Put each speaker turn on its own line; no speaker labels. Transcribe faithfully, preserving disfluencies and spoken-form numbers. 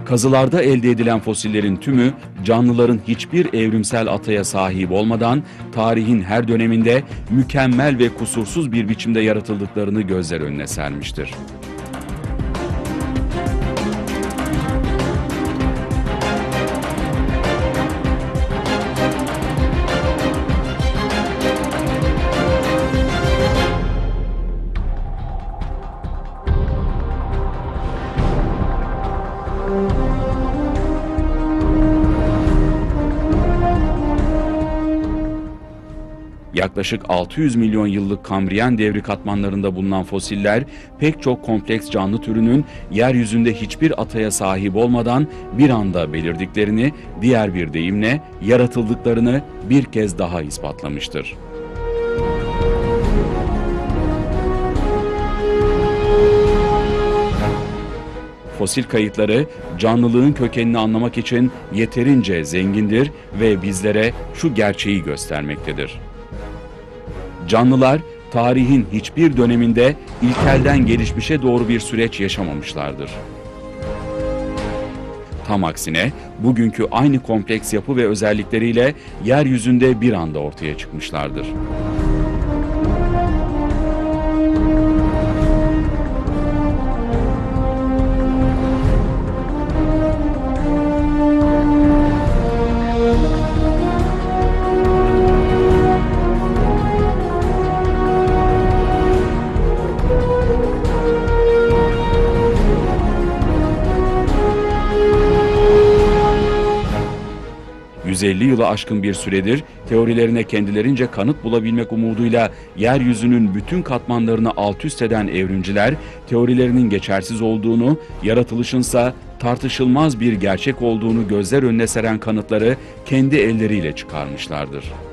Kazılarda elde edilen fosillerin tümü canlıların hiçbir evrimsel ataya sahip olmadan tarihin her döneminde mükemmel ve kusursuz bir biçimde yaratıldıklarını gözler önüne sermiştir. Yaklaşık altı yüz milyon yıllık Kambriyen devri katmanlarında bulunan fosiller, pek çok kompleks canlı türünün yeryüzünde hiçbir ataya sahip olmadan bir anda belirdiklerini, diğer bir deyimle yaratıldıklarını bir kez daha ispatlamıştır. Fosil kayıtları canlılığın kökenini anlamak için yeterince zengindir ve bizlere şu gerçeği göstermektedir. Canlılar tarihin hiçbir döneminde ilkelden gelişmişe doğru bir süreç yaşamamışlardır. Tam aksine bugünkü aynı kompleks yapı ve özellikleriyle yeryüzünde bir anda ortaya çıkmışlardır. yüz elli yılı aşkın bir süredir teorilerine kendilerince kanıt bulabilmek umuduyla yeryüzünün bütün katmanlarını alt üst eden evrimciler, teorilerinin geçersiz olduğunu, yaratılışınsa tartışılmaz bir gerçek olduğunu gözler önüne seren kanıtları kendi elleriyle çıkarmışlardır.